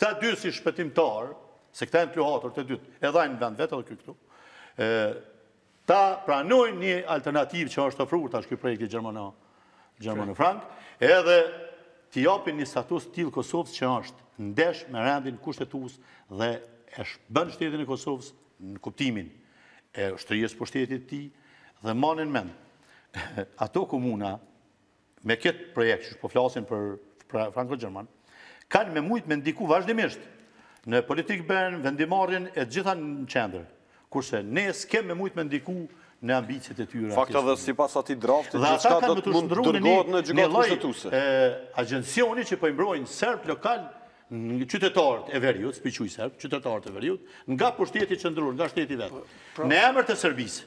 këta dy si shpëtimtar, se këta janë pluhatur të dytë, edhe në vend vetë edhe këtu, ta pranojnë një alternativë që është ofruar tash ky projekt i Gjermano-Frank, edhe t'i japin një status tillë Kosovës që është ndesh me rendin kushtetues dhe e bën shtetin e Kosovës në kuptimin e ushtrisë pushtetit të tij dhe marrin mend ato komuna me këtë projekt që po flasin për franko-gjerman kanë me mujt me ndiku vazhdimisht në politikë bën vendimarrjen e gjitha në qendër. Kurse ne s'kem me mujt me ndiku në ambicjet e tyre. Fakta dhe sipas atij drafti dhe ata kanë me të shndruar në gjykatë kushtetuese. Agjencioni që po i mbrojnë serb lokal qytetarët e Veriut, spiquj serb, qytetarët e Veriut, nga pushteti qendror, nga shteti vet. Në emër të Serbisë.